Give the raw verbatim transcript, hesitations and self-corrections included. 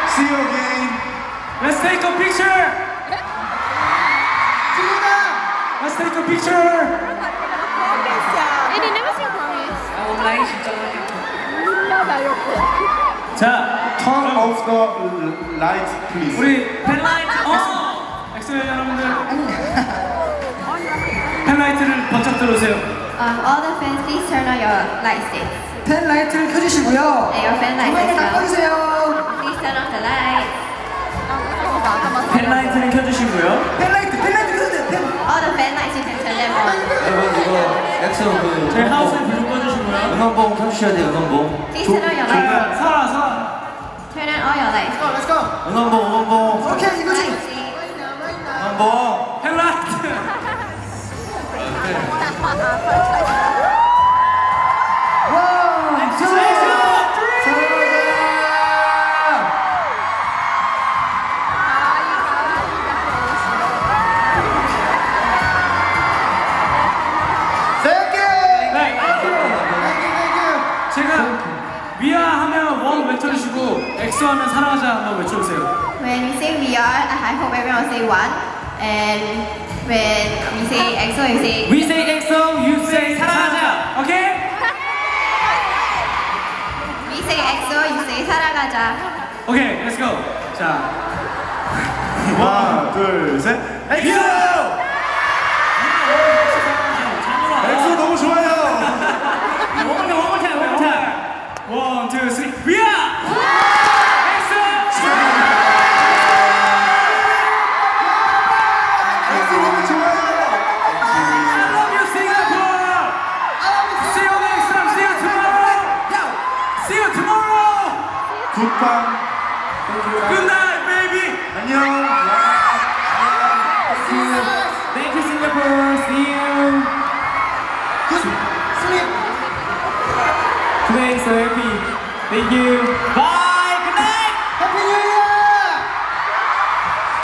See you again. Let's take a picture. Let's take a picture. They never seen promise. 온라인 진짜 자, Turn off the lights, please. 우리 펜라이트 어! 엑소 여러분들 펜라이트를 번쩍 들어오세요. Um, all the fans, please turn on your light sticks. 펜 라이트를 켜주시고요. And your fan lights 조명을 as 다 well. 꺼주세요. Please turn off the lights. 펜라이트는 켜주시고요. 펜 라이트, 펜 라이트 켜주세요. 펜. All the fan lights, you can turn them on. 여러분 이거 엑소 그 저희 하우스에 불 꺼주시고요. 응원봉 켜주셔야 돼요. 응원봉. Please turn on your lights. 자, 설아, 설아. Turn on all your lights. Let's go. 응원봉 응원봉 오케이 이거지. 응원봉. 펜라이트. 원, 투, 제가 위아 하면 원 외쳐주시고 엑소 하면 사랑하자 한번 외쳐주세요. When we say we are, I hope everyone will say one. And when we say EXO, you say. We say 엑소, you say 사랑하자. 오케이? We say EXO, you say 사랑하자. 오케이, let's go. 자, 하나, 둘, 셋. 엑소! 엑소 너무 좋아요. one more time, one more time, one more time. One, two, three. 위아! 엑소! 엑소 너무 좋아요. I love you, Singapore! See you next time. See you tomorrow. See you tomorrow. 굿밤. Good night, baby. 안녕. Thank you, Singapore. See you. 슬립. Today is so happy. Thank you. Bye.